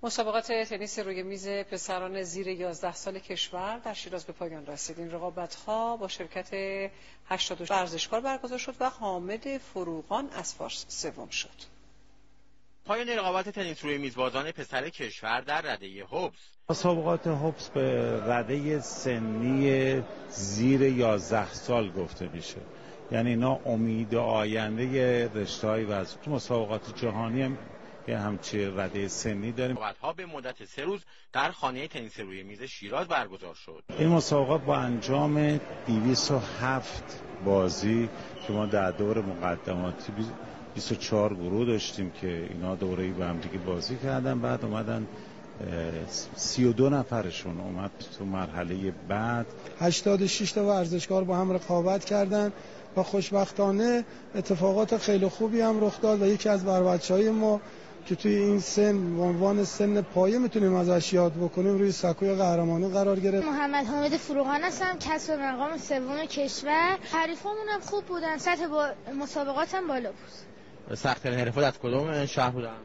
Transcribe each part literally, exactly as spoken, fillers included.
مسابقات تنیس روی میز پسران زیر یازده سال کشور در شیراز به پایان رسید. این رقابت‌ها با شرکت هشتاد و شش ورزشکار برگزار شد و حامد فروغان از فارس سوم شد. پایان رقابت تنیس روی میز بازان پسر کشور در رده هوبس. مسابقات هوبس به رده سنی زیر یازده سال گفته میشه. یعنی اینا امید آینده رشته‌های ورزشی. تو مسابقات جهانی هم یه همچین رده سنی داریم. رقابت‌ها به مدت سه روز در خانه تنیس روی میز شیراز برگزار شد. این مسابقات با انجام دویست و هفت بازی که ما در دور مقدماتی بیست و چهار گروه داشتیم که اینا دوره‌ای با هم دیگه بازی کردن، بعد اومدن سی و دو نفرشون اومد تو مرحله بعد. هشتاد و شش تا ورزشکار با هم رقابت کردن و خوشبختانه اتفاقات خیلی خوبی هم رخ داد و یکی از بچه‌های ما که توی این سن به عنوان سن پایه میتونیم ازش یاد بکنیم روی سکوی قهرمانی قرار گرفت. محمد حامد فروغان هستم، کسب مقام سوم کشور. حریفامون هم خوب بودن، سطح با مسابقات هم بالا بود. سخت‌ترین حرفات از کدوم شهر بودن؟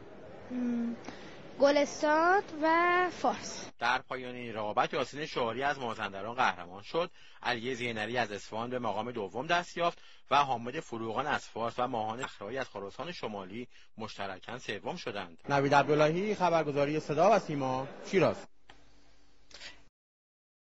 گلستان و فارس. در پایان این رقابت یاسین شعاری از مازندران قهرمان شد، علی زینری از اصفهان به مقام دوم دست یافت و حامد فروغان از فارس و ماهان اخرایی از خراسان شمالی مشترکاً سوم شدند. نوید عبداللهی، خبرگزاری صدا و سیما، شیراز.